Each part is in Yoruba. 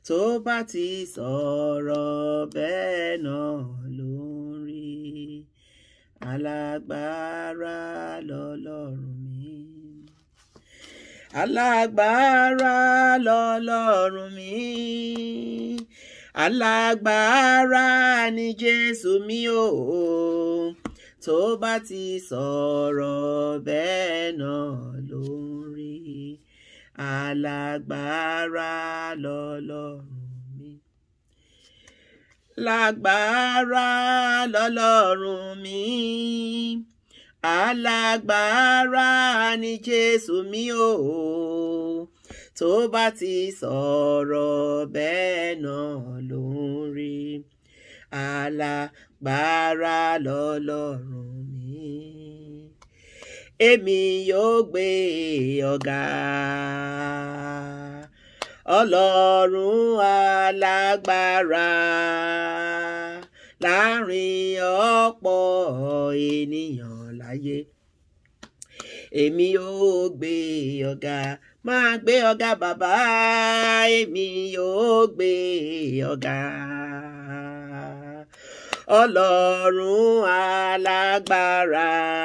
tó bá ti sọ̀rọ̀ bẹ́ẹ̀ náà ló ń rí. Alágbára lọ́lọ́run mi. Alágbára lọ́lọ́run mi. Alágbára ni Jésù mi o. Tó bá ti sọ̀rọ̀ bẹ́ẹ̀ náà ló ń rí. Alágbára lọ́lọ́run mi. Lágbára lọ́lọ́run mi. Alágbára ni Jésù mi o. Tó bá ti sọ̀rọ̀ bẹ́ẹ̀ náà ló ń rí. Alágbára lọ́lọ́run mi. Èmi yóò gbé ọ̀gá. Ọlọ́run alágbára láàrin ọ̀pọ̀ ènìyàn láyé. Èmi yóò gbé ọ̀gá. Máa gbé ọ̀gá bàbá. Èmi yóò gbé ọ̀gá. Ọlọ́run alágbára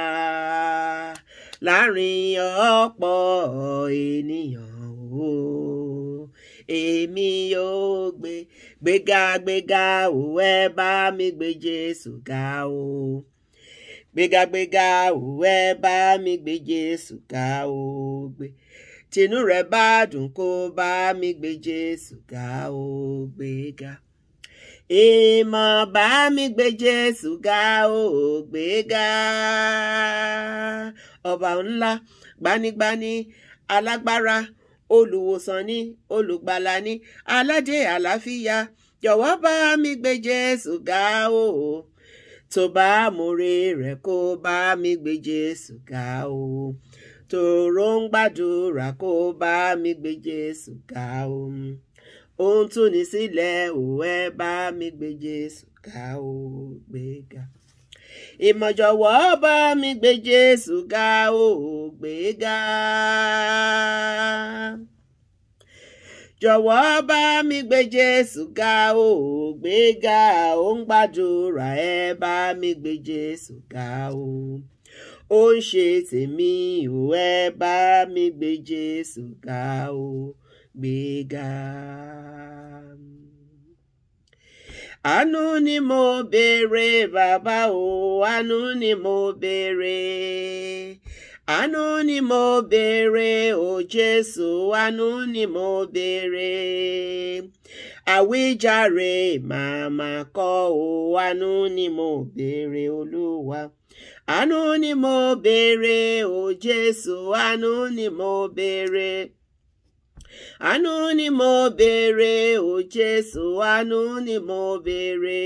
láàrin ọ̀pọ̀ ènìyàn o. Èmi yóò gbéga o, ẹ bá mi gbé Jésù ga o. Gbéga o, ẹ bá mi gbé Jésù ga o. Tinú rẹ̀ bá dùn kó bá mi gbé Jésù ga o. Gbéga. Ìmọ̀ bá mi gbé Jésù ga o. Gbéga. Ọba ńlá, gbanigbani, alágbára, olùwòsàn ni, olùgbàlà ni, aládé àlàáfíà, jọ̀wọ́ bá mi gbé Jésù ga o. Tó bá mọ̀re rẹ̀ kó bá mi gbé Jésù ga o. Tòró ń gbàdúrà kó bá mi gbé Jésù ga o. Ohun tún ní sílẹ̀ ò, ẹ bá mi gbé Jésù ga o. Gbéga. Ìmọ̀ jọ̀wọ́ bá mi gbé Jésù ga o. Gbéga. Jọ̀wọ́ bá mi gbé Jésù ga o. Gbéga. Ó ń gbàdúrà, ẹ bá mi gbé Jésù ga o. Ó ń ṣe tèmi o, ẹ bá mi gbé Jésù ga o. Gbéga. Àánú ni mo béèrè bàbá o. Àánú ni mo béèrè. Àánú ni mo béèrè o Jésù. Àánú ni mo béèrè. Àwíjàre màmá kọ́ o. Àánú ni mo béèrè Olúwa. Àánú ni mo béèrè o Jésù. Àánú ni mo béèrè. Àánú ni mo béèrè o Jésù. Àánú ni mo béèrè.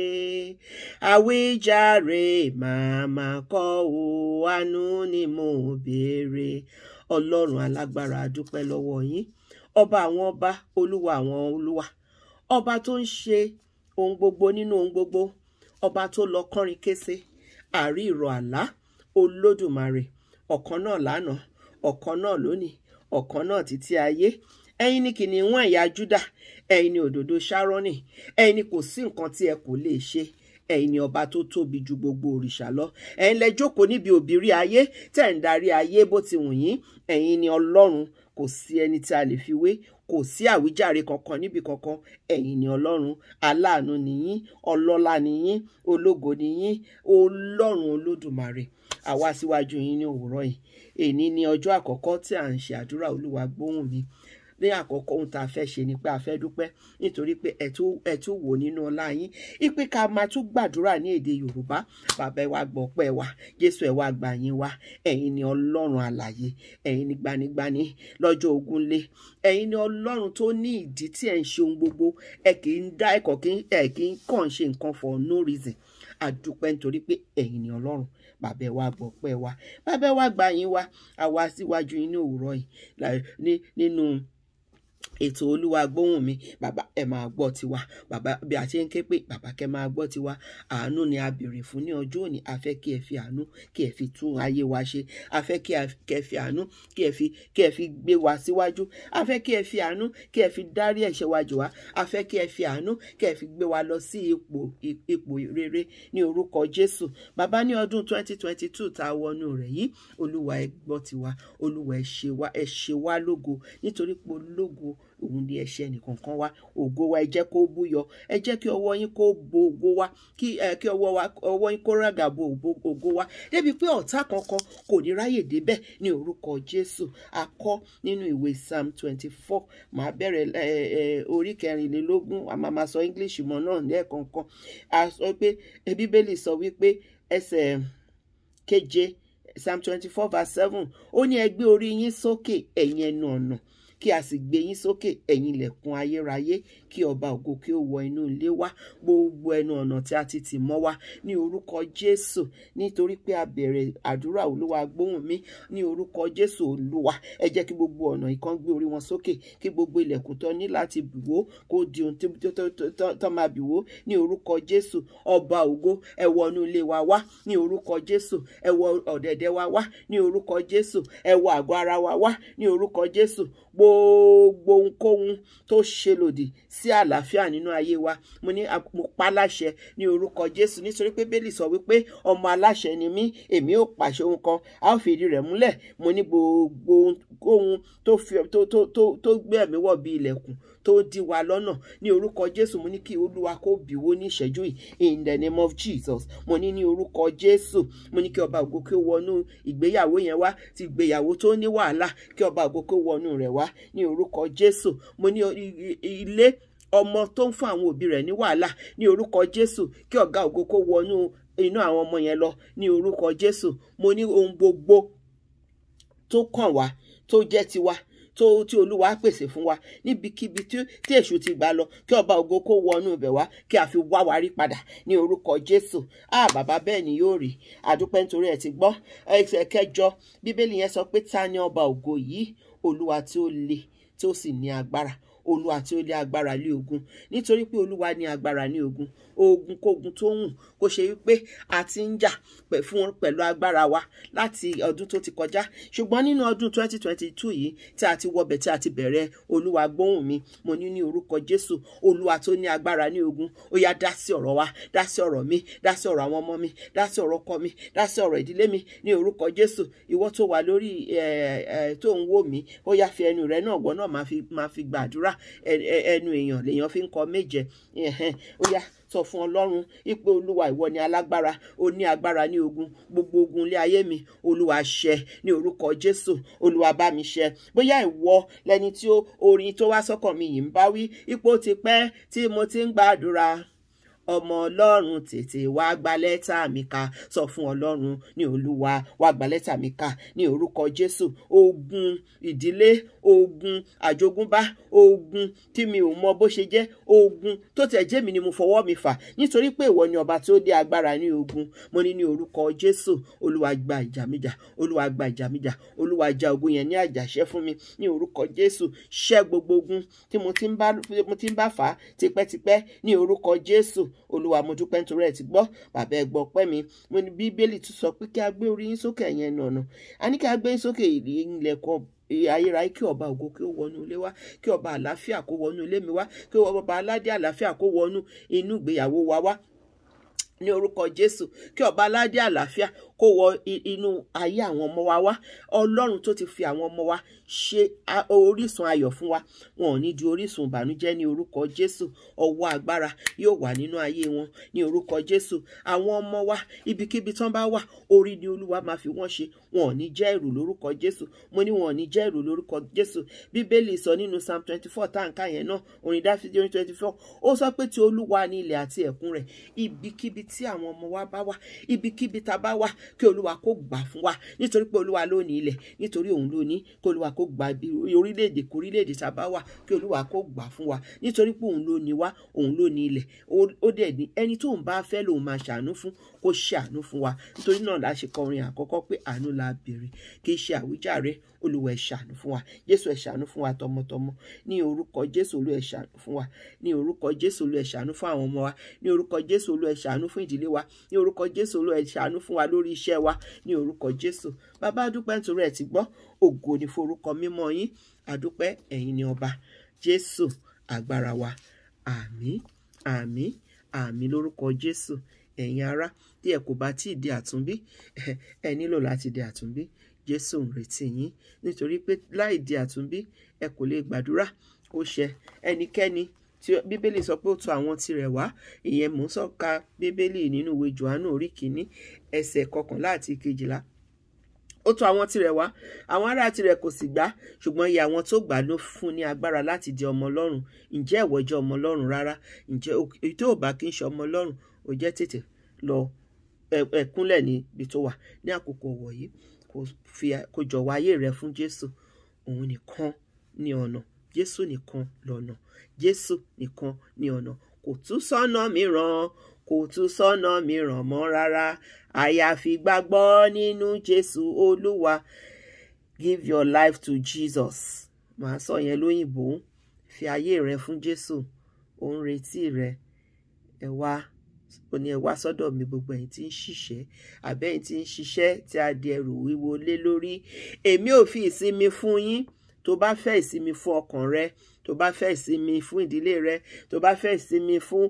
Àwíjàre màmá kọ́ o. Àánú ni mo béèrè. Ọlọ́run alágbára, a dúpẹ́ lọ́wọ́ yín. Ọba àwọn ọba, olúwa àwọn olúwa. Ọba tó ń ṣe ohun gbogbo nínú ohun gbogbo. Ọba tó lọ kọrin kése. Àrí ìrọ̀ àlá. Olódùmarè. Ọ̀kan náà lánàá. Ọ̀kan náà lónìí. Ọ̀kan náà títí ayé. Ẹ̀yin ni kìnìún ẹ̀yà Júdà. Ẹ̀yin ni òdòdó Ṣárónì. Ẹ̀yin ni kò sí nǹkan tí ẹ kò lè ṣe. Ẹ̀yin ni ọba tó tóbi ju gbogbo òrìṣà lọ. Ẹ̀yin lẹ jókòó níbi òbírí ayé tẹ́ ń darí ayé bó ti wù yín. Ẹ̀yin ni Ọlọ́run. Kò sí ẹni tí a lè fi wé. Kò sí àwíjàre kankan níbi kankan. Ẹ̀yin ni Ọlọ́run. Aláàánú ni yín. Ọlọ́lá ni yín. Ológo ni yín. Ọlọ́run Olódùmarè. Àwa síwájú yín ní òwúrọ̀ yìí. Èní ni ọjọ́ àkọ́kọ́ tí à ń ṣe àdúrà Olúwa gbóhùn mi. Ní àkọ́kọ́ ohun tá a fẹ́ ṣe ni pé a fẹ́ dúpẹ́ nítorí pé ẹ tún wò nínú ọlá yín. Ìpè ká máa tún gbàdúrà ní èdè Yorùbá. Bàbá ẹ wá gbọpẹ́ wa. Jésù ẹ wá gbà yín wá. Ẹ̀yin ni Ọlọ́run alààyè. Ẹ̀yin ni gbanigbani lọ́jọ́ ogun lé. Ẹ̀yin ni Ọlọ́run tó ní ìdí tí ẹ ń ṣe ohun gbogbo. Ẹ kì í dá ẹ̀kọ́ kì í kàn ṣe nǹkan for no reason. A dúpẹ́ nítorí pé ẹ̀yin ni Ọlọ́run. Bàbá ẹ wá gbọpẹ́ wa. Bàbá ẹ wá gbà yín wá. Àwa síwájú yín ní òwúrọ̀ yìí nínú ètò Olúwa gbóhùn mi, bàbá ẹ máa gbọ́ tiwa, bàbá bí a ṣe ń ké pé bàbá kẹ́ máa gbọ́ tiwa. Àánú ni a béèrè fún ní ọjọ́ òní. A fẹ́ kí ẹ fi àánú kí ẹ fi tún ayé wa ṣe. A fẹ́ kí ẹ fi àánú kí ẹ fi gbé wa síwájú. A fẹ́ kí ẹ fi àánú kí ẹ fi dárí ẹ̀ṣẹ̀ wa jì wá. A fẹ́ kí ẹ fi àánú kí ẹ fi gbé wa lọ sí ipò rere ní orúkọ Jésù. Bàbá, ní ọdún 2022 tá a wọnú rẹ̀ yìí, Olúwa ẹ gbọ́ tiwa, Olúwa ẹ ṣe wá lógo, nítorí pé ológo òun ni ẹ̀ṣẹ̀ nìkankan wa. Ògo wa ẹ jẹ́ kó búyọ, ẹ jẹ́ kí ọwọ́ yín kó bo ògo wa, kí ọwọ́ yín kó ràgà bo ògo wa, débi pé ọ̀tá kankan kò ní ráyè débẹ̀ ní orúkọ Jésù. A kọ nínú ìwé Psalm 24, màá bẹ̀rẹ̀ orí 24, a máa sọ English mọ́ náà lẹ́ẹ̀kọ̀ọ̀kan. A sọ pé Bíbélì sọ wípé ẹsẹ̀ 7, Psalm 24 verse 7, ó ní ẹ gbé orí yín sókè ẹ̀yin ẹnu ọ̀nà, kí a sì gbé yín sókè ẹ̀yin ilẹ̀kùn ayérayé, kí ọba ògo kí ó wọ inú ilé wa. Gbogbo ẹnu ọ̀nà tí a ti tì mọ́ wa ní orúkọ Jésù, nítorí pé a bẹ̀rẹ̀ àdúrà Olúwa gbóhùn mi ní orúkọ Jésù. Olúwa ẹ jẹ́ kí gbogbo ọ̀nà ìkan gbé orí wọn sókè, kí gbogbo ilẹ̀kùn tó ní láti bìwó kó di ohun tó máa bìwó ní orúkọ Jésù. Ọba ògo ẹ wọ inú ilé wa wá ní orúkọ Jésù. Ẹ wọ ọ̀dẹ̀dẹ̀ wa wá ní orúkọ Jésù. Ẹ wọ àgọ́ ara wa wá ní orúkọ Jésù. Gbogbo ohunkóhun tó ṣe lòdì sí àlàáfíà nínú ayé wa, mo pa láṣẹ ní orúkọ Jésù, nítorí pé Bíbélì sọ wípé ọmọ aláṣẹ ni mí, èmi ó pàṣẹ ohun kan, a ó fi ìdí rẹ̀ múlẹ̀. Mo ní gbogbo ohun tó gbé ẹ̀mí wọ̀ bí ilẹ̀kùn tó dí wa lọ́nà ní orúkọ Jésù, mo ní kí Olúwa kó bìwó ní ìṣẹ́jú yìí in the name of Jesus. Mo ní orúkọ Jésù, mo ní kí ọba ògo kí ó wọnú ìgbéyàwó yẹn wá, ti ìgbéyàwó tó ní wàhálà, kí ọba ògo kí ó wọnú rẹ̀ wá ní orúkọ Jésù. Mo ní ilé ọmọ tó ń fún àwọn òbí rẹ̀ ní wàhálà, ní orúkọ Jésù, kí ọ̀gá ògo kó wọnú inú àwọn ọmọ yẹn lọ ní orúkọ Jésù. Mo ní ohun gbogbo tó kàn wá tó jẹ́ tiwa tí Olúwa pèsè fún wa níbikíbi tí èṣù ti gbà lọ, kí ọba ògo kó wọnú ibẹ̀ wá, kí a fi wá wa rí padà ní orúkọ Jésù. Bàbá, bẹ́ẹ̀ ni yóò rí. Àdúpẹ́ nítorí ẹ ti gbọ́. Ẹsẹ̀ 9 Bíbélì yẹn sọ pé ta ni ọba ògo yìí? Olúwa tí ó le tí ó sì ní agbára, Olúwa tí ó lé agbára lé ogun, nítorí pé Olúwa ní agbára ní ogun. Ogun kógun tó hùn kó ṣe wípé a ti ń jà pẹ̀lú agbára wa láti ọdún tó ti kọjá, ṣùgbọ́n nínú ọdún 2022 yìí tí a ti wọbẹ̀, tí a ti bẹ̀rẹ̀ Olúwa gbóhùn mi, mo ní orúkọ Jésù, Olúwa tó ní agbára ní ogun, ó yá dá sí ọ̀rọ̀ wa, dá sí ọ̀rọ̀ mi, dá sí ọ̀rọ̀ àwọn ọmọ mi, dá sí ọ̀rọ̀ ọkọ mi, dá sí ọ̀rọ̀ ìdílé mi ní orúkọ Jésù. Ìwọ tó wà lórí tó ń wò mí, ó yá fi ẹnu rẹ náà gbọ́ náà máa fi gbàdúrà. Ẹnu èèyàn lèèyàn fi ń kọ méje. Ó yá sọ fún Ọlọ́run wípé Olúwa ìwọ ni alágbára, ó ní agbára ní ogun. Gbogbo ogun ilé ayé mi, Olúwa ṣẹ́ ní orúkọ Jésù. Olúwa bá mi ṣẹ́. Bóyá ìwọ lẹni tí orin tó wá sọ́kàn mi yìí ń bá wí, ipò ti pẹ́ tí mo ti ń gbàdúrà, ọmọ Ọlọ́run tètè wá gba lẹ́tà mi ká. Sọ fún Ọlọ́run ní Olúwa wá gba lẹ́tà mi ká ní orúkọ Jésù. Ogun ìdílé, ogun àjogúnbá, ogun tí mi ò mọ bó ṣe jẹ́, ogun tó tẹ̀ jẹ́ mi ni mo fọwọ́ mi fà, nítorí pé ìwọ ni ọba tí ó dé agbára ní ogun. Mo ní orúkọ Jésù, Olúwa gba ìjà mi jà, Olúwa gba ìjà mi jà, Olúwa jà ogun yẹn ní àjàṣẹ́ fún mi ní orúkọ Jésù. Ṣẹ́ gbogbo ogun tí mo ti ń bá fà á tipẹ́tipẹ́ ní orúkọ Jésù. Olúwa mo dúpẹ́ nítorí ẹ ti gbọ́. Bàbá ẹ gbọ́ pẹ́ mi. Mo ní Bíbélì tún sọ pé kí a gbé orí yín sókè ẹ̀yin ẹnu ọ̀nà, a ní kí a gbé yín sókè ilẹ̀kùn ayérayé, kí ọba ògo kí ó wọnú ilé wa, kí ọba àlàáfíà kó wọnú ilé mi wá, kí ọba aládé àlàáfíà kó wọnú inú ìgbéyàwó wa wá ní orúkọ Jésù. Kí ọba aládé àlàáfíà kó wọ inú ayé àwọn ọmọ wa wá. Ọlọ́run tó ti fi àwọn ọmọ wa ṣe orísun ayọ̀ fún wa, wọn ò ní di orísun ìbànújẹ́ ní orúkọ Jésù. Ọwọ́ agbára yóò wà nínú ayé wọn ní orúkọ Jésù. Àwọn ọmọ wa ibikíbi tán bá wà, orí ni Olúwa máa fi wọ́n ṣe, wọn ò ní jẹ́ ẹ̀rù lórúkọ Jésù. Mo ní wọn ò ní jẹ́ ẹ̀rù lórúkọ Jésù. Bíbélì sọ nínú Psalm 24 táǹkà yẹn náà, orin Dáfídì orin 24, ó sọ pé ti Olúwa ní ilẹ̀ àti ẹ̀kún rẹ̀. Ibikíbi tí àwọn ọmọ wa bá wà, ibikíbi tá bá wà, kí Olúwa kó gbà fún wa, nítorí pé Olúwa ló ní ilẹ̀, nítorí òun ló ní. Kí Olúwa kó gbà orílẹ̀-èdè kórílẹ̀-èdè tá bá wà, kí Olúwa kó gbà fún wa, nítorí pé òun ló ní wá, òun ló ní ilẹ̀. Ó dẹ̀ ní ẹni tó ń bá fẹ́ lòun máa ṣàánú fún. kó ṣàánú fún wa. Nítorí náà la ṣe kọrin àkọ́kọ́ pé àánú la béèrè, kì í ṣe àwíjàre. Olúwa ẹ ṣàánú fún wa, Jésù ẹ ṣàánú fún wa tọmọtọmọ, ní orúkọ Jésù. Olúwa ẹ ṣàánú fún wa, ní orúkọ Jésù. Olúwa ẹ ṣàánú fún àwọn ọmọ wa, ní orúkọ Jésù. Olúwa ẹ ṣàánú fún ìdílé wa, ní orúkọ Jésù. Olúwa ẹ ṣàánú fún wa lórí iṣẹ́ wa, ní orúkọ Jésù. Bàbá adúpẹ́ nítorí ẹ ti gbọ́, ògo ni fún orúkọ mímọ́ yín. Adúpẹ́, ẹ̀yin ni ọba. Jésù agbára wa. Àmín, àmín, àmín lórúkọ Jésù. Ẹ̀yin ará, tí ẹ kò bá tí ì di àtúnbí, ẹ nílò láti di àtúnbí. Jésù ń retí yín, nítorí pé láì di àtúnbí ẹ kò lè gbàdúrà. Ó ṣẹ ẹnikẹ́ni tí Bíbélì sọ pé ó tọ̀ àwọn tirẹ̀ wá. Ìyẹn mò ń sọ̀ka Bíbélì nínú ìwé Jòhánù orí kìíní ẹsẹ̀ 11 àti 12. Ó tọ̀ àwọn tirẹ̀ wá, àwọn ará tirẹ̀ kò sì gbà, ṣùgbọ́n iye àwọn tó gbà ló fún ní agbára láti di ọmọ Ọlọ́run. Ǹjẹ́ ìwọ jẹ́ ọmọ Ọlọ́run rárá? Ǹjẹ́ èyí tó bá kí ń ṣe ọmọ Ọlọ́run, ó jẹ́ tètè lọ ẹ̀kúnlẹ̀ níbi tó wà ní àkókò wọ̀nyí. Kò jọ̀wọ́ ayé rẹ fún Jésù. Òun nìkan ní ọ̀nà, Jésù nìkan lọ̀nà, Jésù nìkan ní ọ̀nà. Kò tún sọ́nà mìíràn, kò tún sọ́nà mìíràn mọ́ rárá. Àyàfi gbàgbọ́ nínú Jésù Olúwa. Give your life to Jesus. Màá sọ yẹn lóyìnbó. Fi ayé rẹ fún Jésù. Ó ń retí rẹ. Ẹ wá, ó ní ẹ wá sọ́dọ̀ mi gbogbo ẹ̀yin tí ń ṣiṣẹ́, àbẹ́yìn tí ń ṣiṣẹ́ tí a di ẹrù wíwo lé lórí. Èmi ò fi ìsinmi fún yín. Tó bá fẹ́ ìsinmi fún ọkàn rẹ, tó bá fẹ́ ìsinmi fún ìdílé rẹ, tó bá fẹ́ ìsinmi fún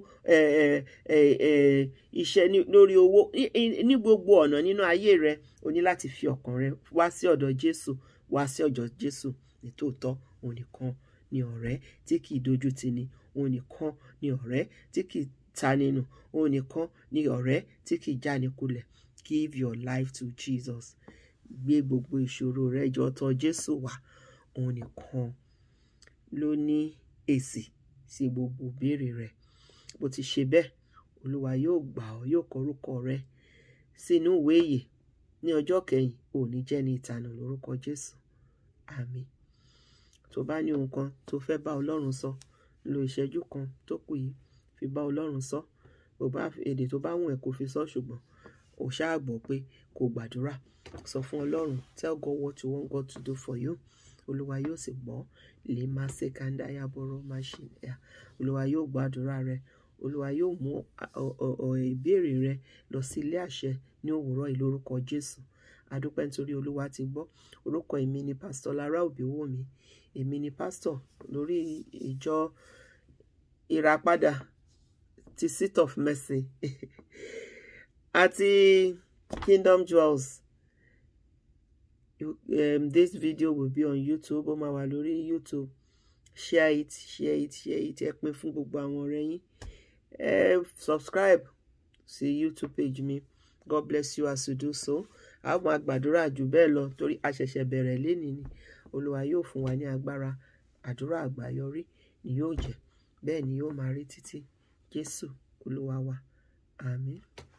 iṣẹ́ lórí owó, ní gbogbo ọ̀nà nínú ayé rẹ, o ní láti fi ọkàn rẹ wá sí ọ̀dọ̀ Jésù. Wá sí ọ̀dọ̀ Jésù. Nítòótọ́ òun nìkan ni ọ̀rẹ́ tí kì í dojú tì ni. Òun nìkan ni ọ̀rẹ́ tí kì í ta nínú. Òun nìkan ni ọ̀rẹ́ tí kì í jáni kulẹ̀. Give your life to Jesus. Gbé gbogbo ìṣòro rẹ jọ tọ̀ Jésù wá. Òun nìkan ló ní èsì sí gbogbo ìbéèrè rẹ. Bó ti ṣe bẹ́ẹ̀, Olúwa yóò gbà ọ́, yóò kọ orúkọ rẹ sínú ìwé ìyè ní ọjọ́ kẹyìn. Ò ní jẹ́ ní ìtanù lórúkọ Jésù. Àmín. Tó bá ní ohun kan tó fẹ́ bá Ọlọ́run sọ, lo ìṣẹ́jú kan tó kù yìí fi bá Ọlọ́run sọ. Bó bá èdè tó bá wùn ẹ́ kó fi sọ, ṣùgbọ́n ò ṣáà gbọ́ pé kò gbàdúrà. Sọ fún Ọlọ́run. Tell God what you want God to do for you. Olúwa yóò sì gbọ́. Lè máa ṣe kàndáyà bọ̀rọ̀ máa ṣe ẹ̀. Olúwa yóò gbàdúrà rẹ. Olúwa yóò mú ìbéèrè rẹ lọ sí ilé àṣẹ ní òwúrọ̀ yìí lórúkọ Jésù. Adúpẹ́ nítorí Olúwa ti gbọ́. Orúkọ èmi ni Pásítọ̀ Lára Òbíwòmí. Èmi ni pásítọ̀ lórí ìjọ Ìràpadà ti Seat of Mercy àti Kingdom Jewels. This video will be on YouTube. Ó máa wà lórí YouTube. Share it, share it, share it. Ẹ pín fún gbogbo àwọn ọ̀rẹ́ yín. Subscribe sí YouTube page mi. God bless you as you do so. A máa gbàdúrà jù bẹ́ẹ̀ lọ torí a ṣẹ̀ṣẹ̀ bẹ̀rẹ̀ lénìí ni. Olúwa yóò fún wa ní agbára. Àdúrà àgbáyọrí ni yóò jẹ́. Bẹ́ẹ̀ ni yóò máa rí títí. Jésù Olúwa wa. Àmín.